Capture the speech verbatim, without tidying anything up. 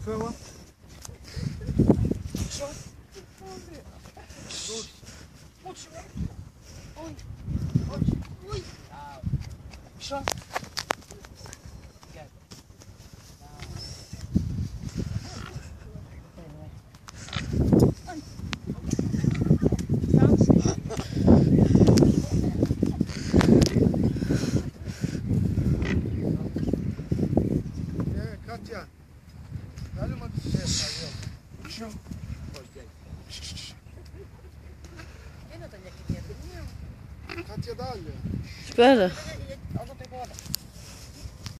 Tvåa. Så. Oj. Oj. Oj. Så. Katja, dale uma bicicleta aí, ó. Show. Katja, dale. Espera.